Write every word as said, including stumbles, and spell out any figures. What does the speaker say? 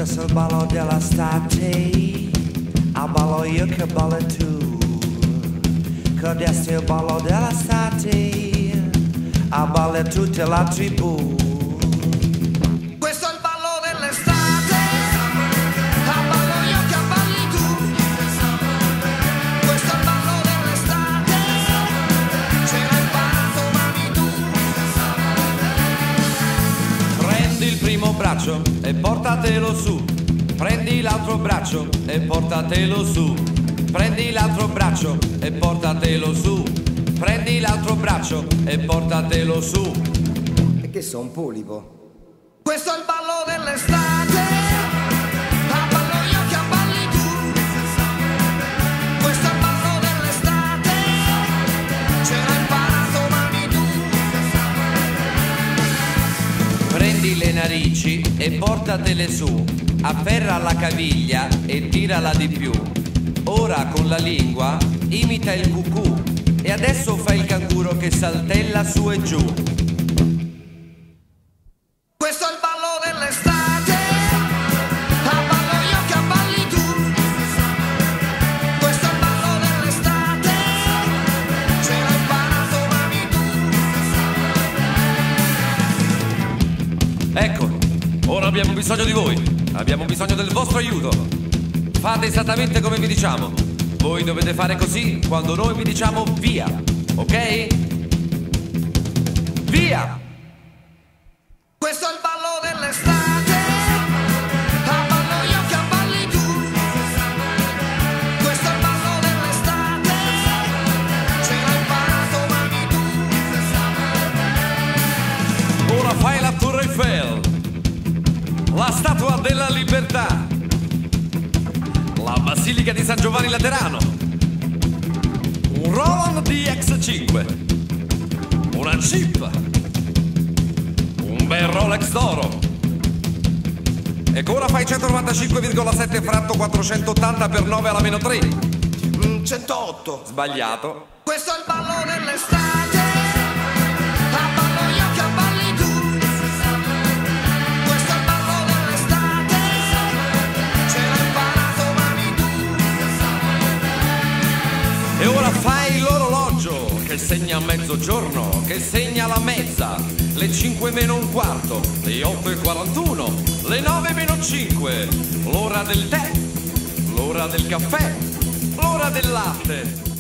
questo è il ballo dell'estate, a ballo io che ballo tu, questo è il ballo dell'estate, a ballo tutta la tribù. Questo è il ballo dell'estate, a ballo io che balli tu. Questo è il ballo dell'estate, ce l'hai imparato mami tu. Prendi il primo braccio e portatelo su. Prendi l'altro braccio e portatelo su. Prendi l'altro braccio e portatelo su. Prendi l'altro braccio e portatelo su. E che so, un polipo? Questo è il ballo dell'estate, a ballo io che balli tu. Questo è il ballo dell'estate, ce l'hai imparato mami tu. Prendi le narici e portatele su. Afferra la caviglia e tirala di più. Ora con la lingua imita il cucù. E adesso fai il canguro che saltella su e giù. Questo è il ballo dell'estate, a ballo io che balli tu. Questo è il ballo dell'estate, ce l'hai imparato mami tu. Ecco, ora abbiamo bisogno di voi. Abbiamo bisogno del vostro aiuto. Fate esattamente come vi diciamo. Voi dovete fare così quando noi vi diciamo via, ok? Via! Questo è il ballo dell'estate, a ballo io che balli tu. Questo è il ballo dell'estate, ce l'hai imparato mami tu. Ora fai la Tour Eiffel, la Statua della Libertà, la Basilica di San Giovanni Laterano, un Roland D X cinque, una Jeep, un bel Rolex d'oro. E ora fai centonovantacinque virgola sette fratto quattrocentottanta per nove alla meno tre. Mm, centootto. Sbagliato. Questo è il ballo dell'estate, a ballo io che balli tu. Questo è il ballo dell'estate, ce l'hai imparato mami tu. E ora fai l'orologio che segna mezzogiorno, che segna la mezza, le cinque meno un quarto, le otto e quarantuno, le nove meno cinque, l'ora del tè, l'ora del caffè, l'ora del latte.